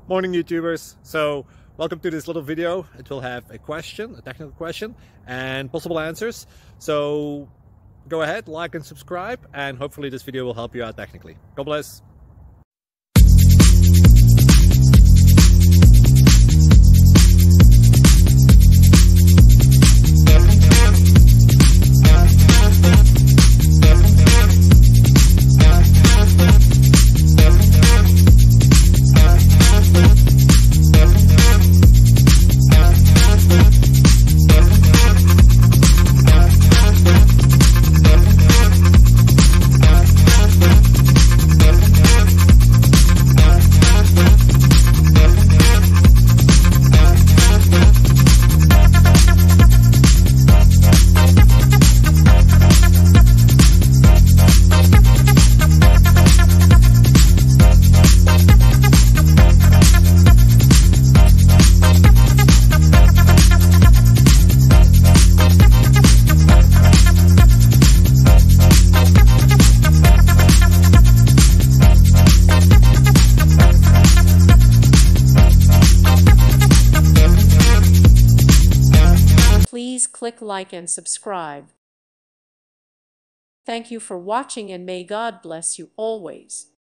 Morning YouTubers. So welcome to this little video. It will have a question, a technical question, and possible answers. So go ahead, like and subscribe, and hopefully this video will help you out technically. God bless. Please click like and subscribe. Thank you for watching, and may God bless you always.